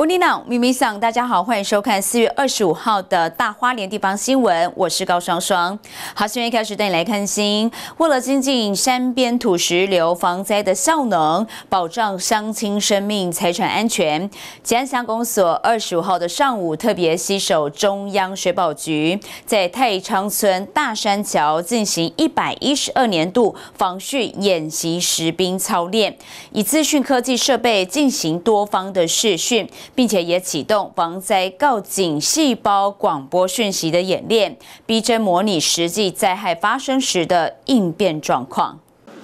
乌尼朗咪咪桑，大家好，欢迎收看4月25号的大花莲地方新闻，我是高双双。好，新闻一开始带你来看新，为了精进山边土石流防灾的效能，保障乡亲生命财产安全，吉安乡公所25号的上午特别携手中央水保局，在太仓村大山桥进行112年度防汛演习实兵操练，以资讯科技设备进行多方的视讯。并且也启动防灾告警细胞广播讯息的演练，逼真模拟实际灾害发生时的应变状况。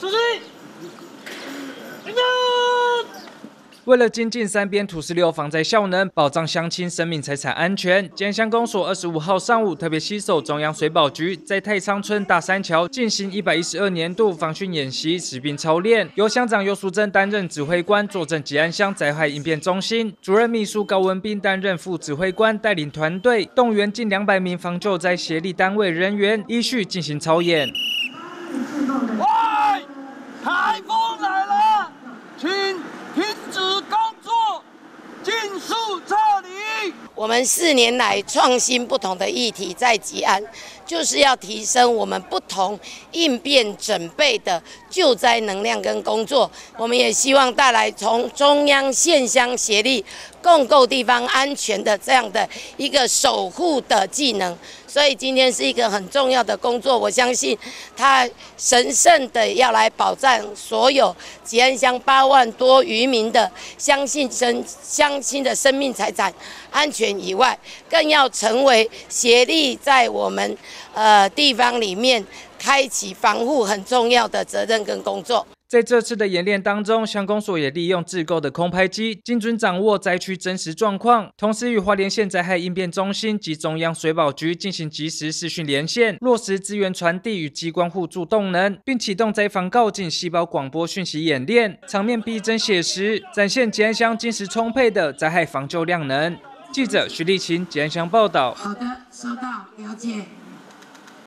为了精进山边土石流防灾效能，保障乡亲生命财产安全，吉安乡公所25号上午特别携手中央水保局，在太仓村大山桥进行112年度防汛演习实兵操练，由乡长尤淑珍担任指挥官，坐镇吉安乡灾害应变中心，主任秘书高文彬担任副指挥官，带领团队动员近200名防救灾协力单位人员，依序进行操演。 喂，台风来了，请停止工作，尽速撤离。 我们4年来创新不同的议题，在吉安就是要提升我们不同应变准备的救灾能量跟工作。我们也希望带来从中央县乡协力共构地方安全的这样的一个守护的技能。所以今天是一个很重要的工作，我相信他神圣的要来保障所有吉安乡8万多渔民的乡亲的生命财产安全以外，更要成为协力在我们地方里面开启防护很重要的责任跟工作。 在这次的演练当中，乡公所也利用自购的空拍机，精准掌握灾区真实状况，同时与花莲县灾害应变中心及中央水保局进行即时视讯连线，落实资源传递与机关互助动能，并启动灾防告警细胞广播讯息演练，场面逼真写实，展现吉安乡精实充沛的灾害防救量能。记者徐立琴吉安乡报道。 好的，收到，了解。